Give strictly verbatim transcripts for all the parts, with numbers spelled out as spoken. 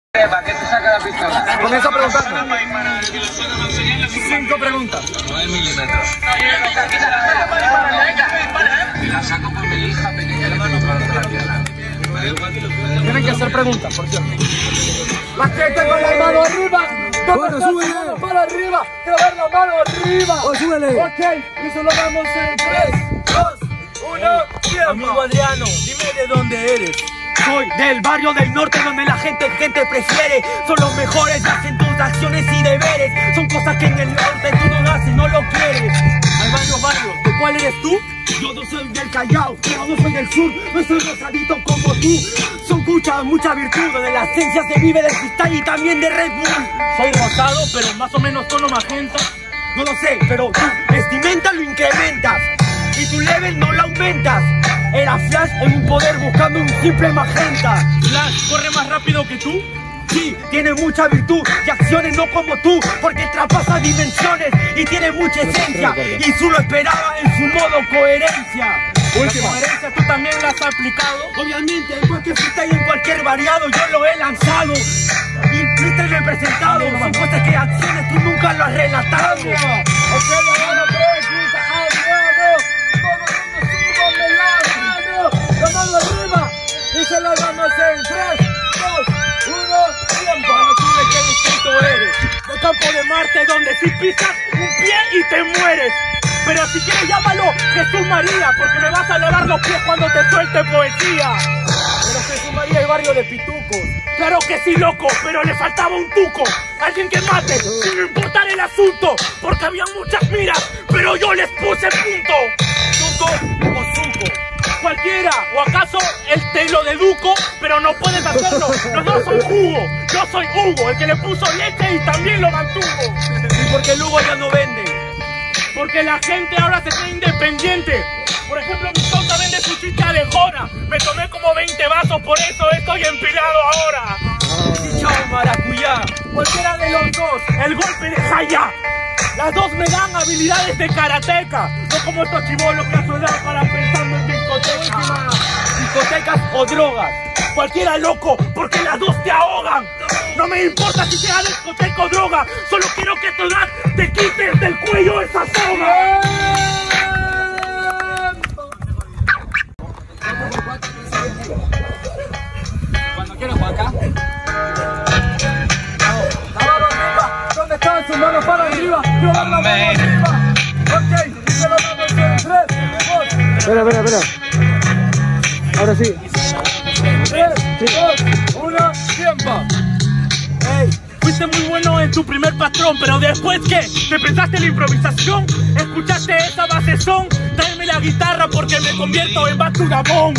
¿Para qué te saca la pistola? Comienza a preguntar. Cinco preguntas. nueve milímetros. Y la saco por mi hija pequeña que me compró la tierra. Tienen que hacer preguntas, por cierto. La gente con la mano arriba. Bueno, súbele. Para arriba. Quiero ver la mano arriba. Oh, súbele. Ok, y solo vamos en tres, dos, uno, tiempo. Amigo Adriano, dime de dónde eres. Soy del barrio del norte donde la gente, gente prefiere. Son los mejores, hacen tus acciones y deberes. Son cosas que en el norte tú no haces, no lo quieres. Hay varios barrios, ¿de cuál eres tú? Yo no soy del Callao, pero no soy del sur. No soy rosadito como tú. Son mucha, mucha virtud, donde la esencia se vive de cristal y también de Red Bull. Soy rosado, pero más o menos tono magenta. No lo sé, pero tu vestimenta lo incrementas y tu level no lo aumentas. Era Flash en un poder buscando un simple magenta. Flash corre más rápido que tú. Sí, tiene mucha virtud y acciones no como tú, porque traspasa dimensiones y tiene mucha esencia. Y tú lo esperaba en su modo coherencia. Última. ¿La coherencia tú también la has aplicado? Obviamente, en cualquier freestyle, en cualquier variado, yo lo he lanzado. Y freestyle representado. Son cosas que acciones tú nunca lo has relatado. Ok, ahora pregunta, Adriano. Todo el mundo súbame la mano. La mano arriba. Y se la damos en tres, dos, uno, tiempo. Bueno, tú de qué distrito eres. De Campo de Marte, donde si pisas un pie y te mueres. Pero si quieres llámalo Jesús María, porque me vas a lavar los pies cuando te suelte poesía. Pero Jesús María, el barrio de pitucos. Claro que sí, loco, pero le faltaba un tuco. Alguien que mate, sin importar el asunto. Porque había muchas miras, pero yo les puse punto. Tuco o suco, cualquiera, o acaso el te lo deduco, pero no puedes hacerlo. Los dos son jugo, yo soy Hugo, el que le puso leche y también lo mantuvo. Y porque el Hugo ya no vende, porque la gente ahora se cree independiente. Por ejemplo, mi causa vende su chicha de jora. Me tomé como veinte vasos, por eso estoy empilado ahora. Y chao maracuyá, cualquiera de los dos, el golpe de Jaya. Las dos me dan habilidades de karateca, no como estos chibolos que a su edad para pensando en discoteca. Discotecas o drogas, cualquiera loco, porque las dos te ahogan. No me importa si sea discoteca o droga, solo quiero que tu edad te quites del cuello esa soga. Cuando quieras, Juanca. La mano arriba. ¿Dónde están sus manos para arriba? Yo la mano arriba. Ok, y se lo damos en tres, dos. Espera, espera, espera. Ahora sí. tres, dos, uno, tiempo. Hey, fuiste muy bueno en tu primer patrón, pero después ¿qué? ¿Te pensaste la improvisación? ¿Escuchaste esa basezón? Tráeme la guitarra porque me convierto en Batu Gabón.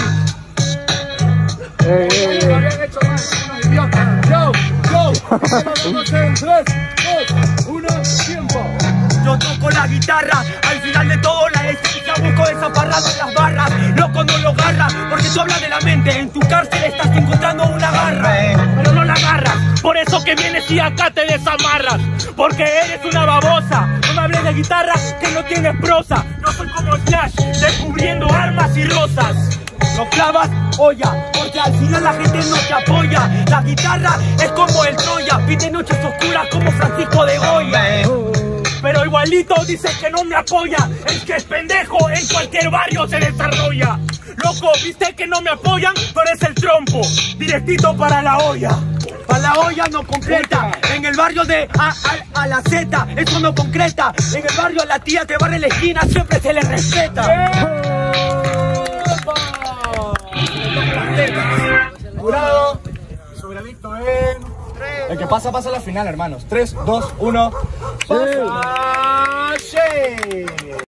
Eh, eh, Lo eh. habían hecho más, unos idiotas. Yo, yo, y se lo damos en tres, dos, uno, tiempo. Yo toco la guitarra, al final de todo la esencia busco desaparrado en las barras. Loco no lo agarra, porque tú hablas de la mente. En tu cárcel estás encontrando una garra, pero no la agarras. Por eso que vienes y acá te desamarras, porque eres una babosa. No me hables de guitarra que no tienes prosa. No soy como Flash, descubriendo armas y rosas. No clavas olla, porque al final la gente no te apoya. La guitarra es como el Troya, pide noches oscuras como Francisco de Goya. Pero igualito dice que no me apoya. El que es pendejo en cualquier barrio se desarrolla. Loco, viste que no me apoyan, pero es el trompo, directito para la olla. Para la olla no completa. En el barrio de A, a, a la Z, eso no concreta. En el barrio a la tía que barre la esquina siempre se le respeta. Jurado, sobradicto en tres. El que pasa, pasa a la final, hermanos. tres, dos, uno. ¡Pasa!